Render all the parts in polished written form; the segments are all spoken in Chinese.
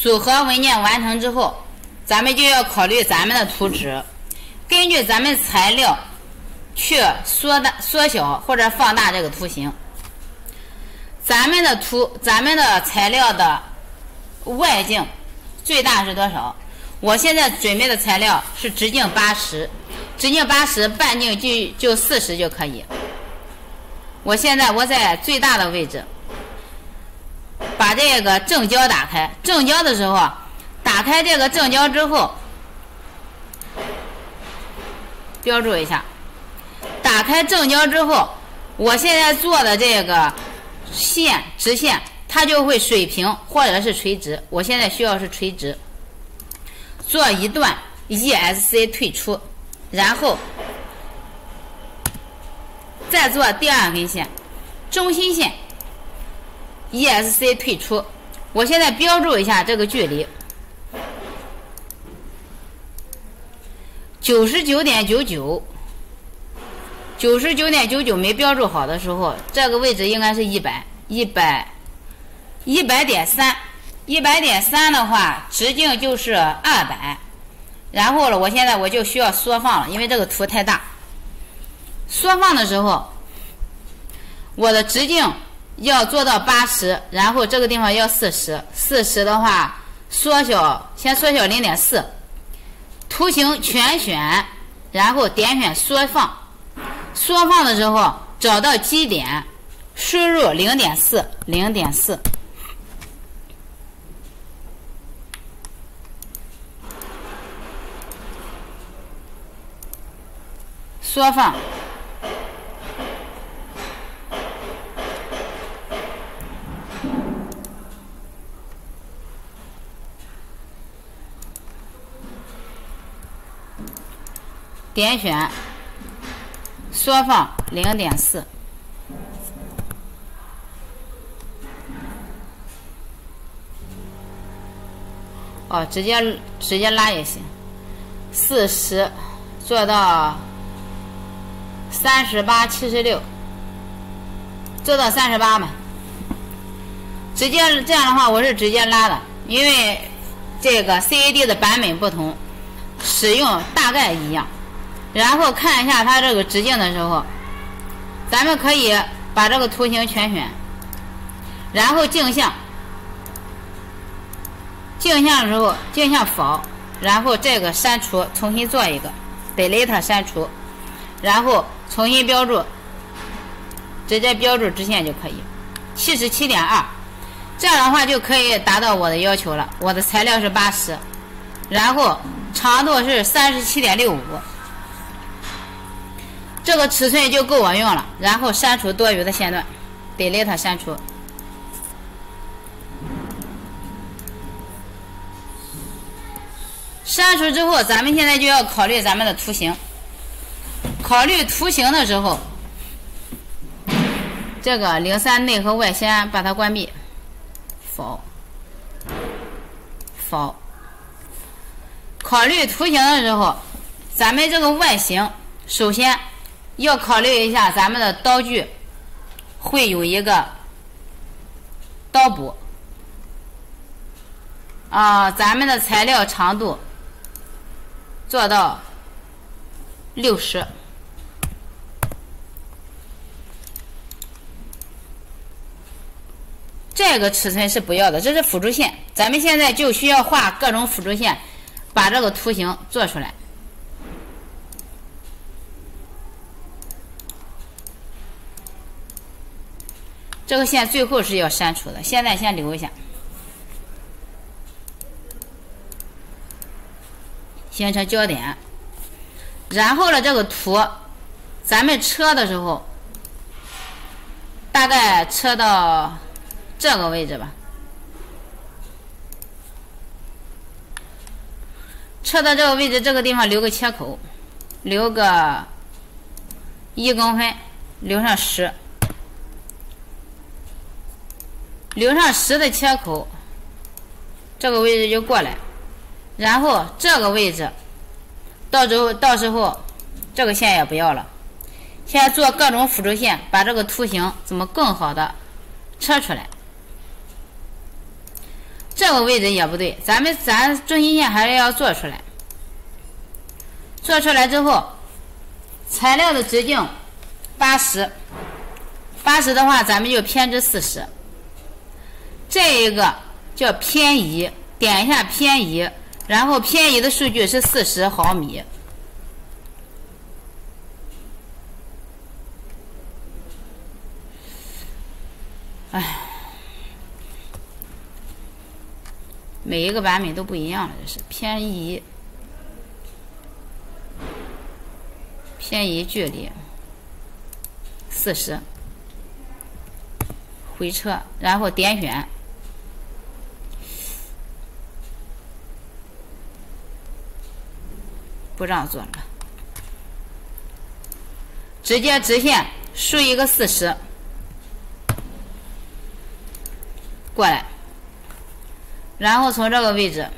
组合文件完成之后，咱们就要考虑咱们的图纸，根据咱们材料去缩小或者放大这个图形。咱们的材料的外径最大是多少？我现在准备的材料是直径80，直径80，半径就40就可以。我在最大的位置，把这个正胶打开。正胶的时候，打开这个正胶之后，标注一下。打开正胶之后，我现在做的这个直线，它就会水平或者是垂直。我现在需要是垂直。做一段 ESC 退出，然后再做第二根线，中心线 ESC 退出。我现在标注一下这个距离 99.99 没标注好的时候，这个位置应该是100.3。100.3的话，直径就是200。然后了，我现在就需要缩放了，因为这个图太大。缩放的时候，我的直径要做到80，然后这个地方要40的话，先缩小 0.4。图形全选，然后点选缩放。缩放的时候，找到基点，输入 0.4。缩放，点选缩放 0.4。直接拉也行。40做到3876，做到38吧。直接这样的话，我是直接拉的，因为这个 CAD 的版本不同，使用大概一样。然后看一下它这个直径的时候，咱们可以把这个图形全选，然后镜像的时候，镜像否，然后这个删除，重新做一个 delete 删除，然后重新标注，直接标注直线就可以 77.2， 这样的话就可以达到我的要求了。我的材料是80，然后长度是37.65，这个尺寸就够我用了。然后删除多余的线段 delete 删除。删除之后，咱们现在就要考虑咱们的图形。考虑图形的时候，这个03内和外先把它关闭，否。考虑图形的时候，咱们这个外形首先要考虑一下咱们的刀具会有一个刀补咱们的材料长度做到60。这个尺寸是不要的，这是辅助线。咱们现在就需要画各种辅助线，把这个图形做出来。这个线最后是要删除的，现在先留一下。形成焦点。然后呢，这个图咱们车的时候，大概车到这个位置吧，车到这个位置，这个地方留个切口，留个1公分，留上10，留上10的切口，这个位置就过来，然后这个位置，到时候这个线也不要了。现在做各种辅助线，把这个图形怎么更好的车出来。这这个位置也不对，咱中心线还是要做出来。做出来之后，材料的直径80的话，咱们就偏置40。这一个叫偏移，点一下偏移，然后偏移的数据是40毫米。哎，每一个版本都不一样了，这是偏移距离40，回车，然后点选，不让做了，直接直线输一个40过来，然后从这个位置，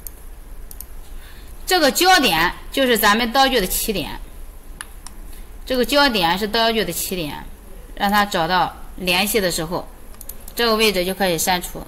这个焦点就是咱们刀具的起点，这个焦点是刀具的起点，让它找到联系的时候，这个位置就可以删除。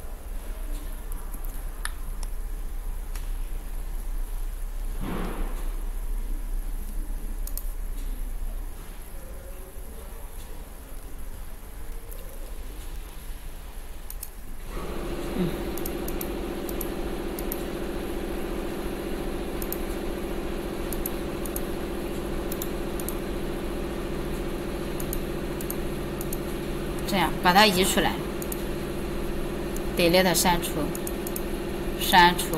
这样把它移出来 ，delete 删除，删除。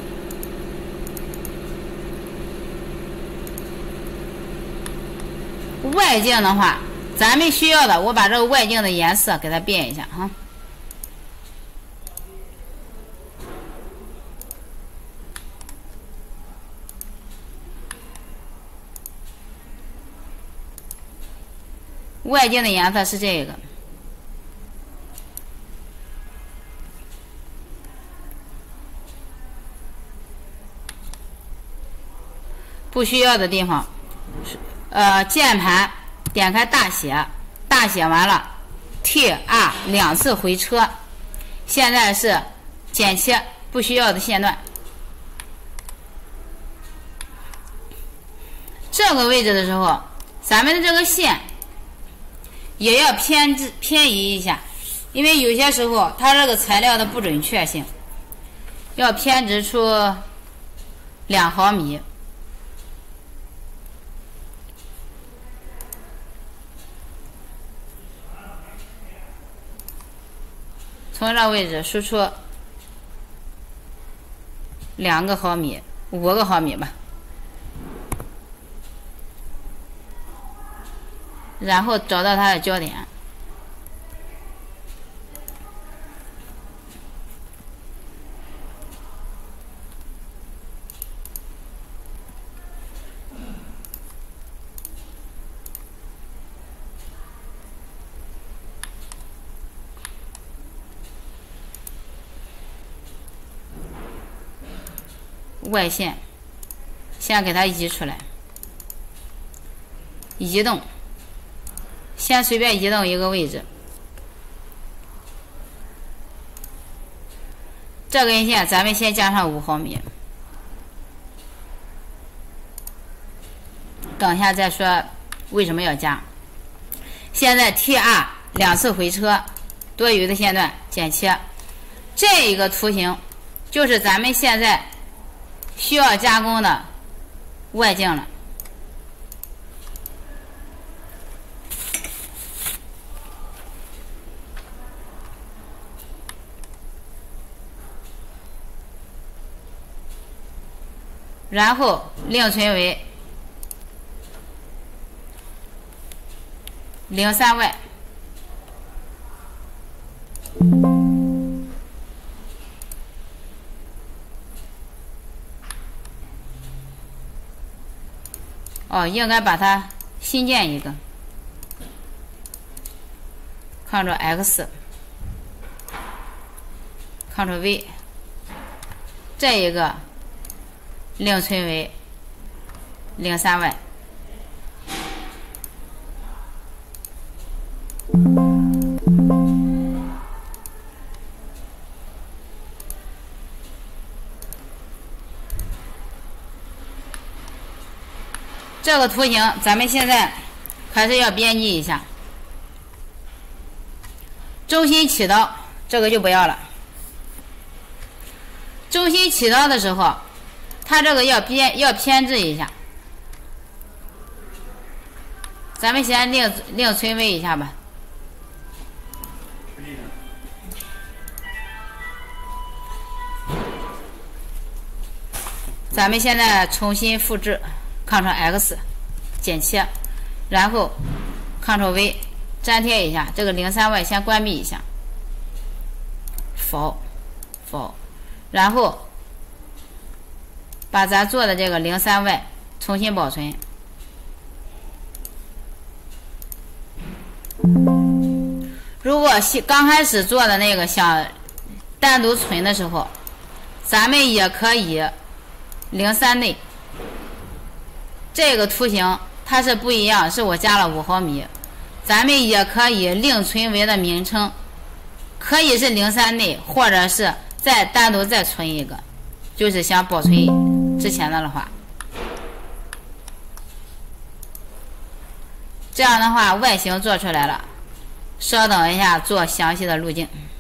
外镜的话，咱们需要的，我把这个外镜的颜色给它变一下哈。外镜的颜色是这个。不需要的地方，键盘点开大写，大写完了 ，T2 2次回车，现在是剪切不需要的线段。这个位置的时候，咱们的这个线也要偏移一下，因为有些时候它这个材料的不准确性，要偏置出2毫米。从这位置输出2个毫米、5个毫米吧，然后找到它的焦点，外线先给它移出来，移动，先随便移动一个位置。这根线咱们先加上5毫米，等一下再说为什么要加。现在 T2 2次回车，多余的线段剪切，这一个图形就是咱们现在需要加工的外镜了。然后另存为03Y。应该把它新建一个 ，Ctrl X，Ctrl V， 这一个另存为03Y。 这个图形咱们现在开始要编辑一下。中心起刀这个就不要了。中心起刀的时候，它这个要偏置一下。咱们先另存位一下吧。咱们现在重新复制 ，Ctrl+X 剪切，然后 Ctrl+V 粘贴一下，这个03Y 先关闭一下，否，然后把咱做的这个03Y 重新保存。如果刚开始做的那个想单独存的时候，咱们也可以03内。这个图形它是不一样，是我加了5毫米。咱们也可以另存为的名称，可以是03内，或者是再单独再存一个，就是想保存之前的话。这样的话外形做出来了，稍等一下做详细的路径。